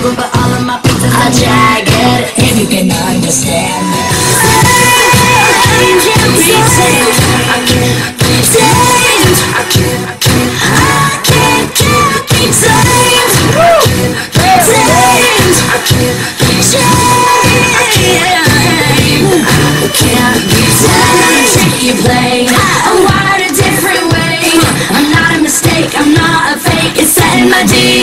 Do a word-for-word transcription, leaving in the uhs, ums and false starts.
over, but all of my pieces are jagged. If you can understand me, I can't be tamed. I can't be tamed. I can't, I can't, I can't, can't be tamed. I can't be tamed. I can't be tamed. I can't be tamed. Trick you play. I'm wired a different way. I'm not a mistake. I'm not a fake. It's set in my D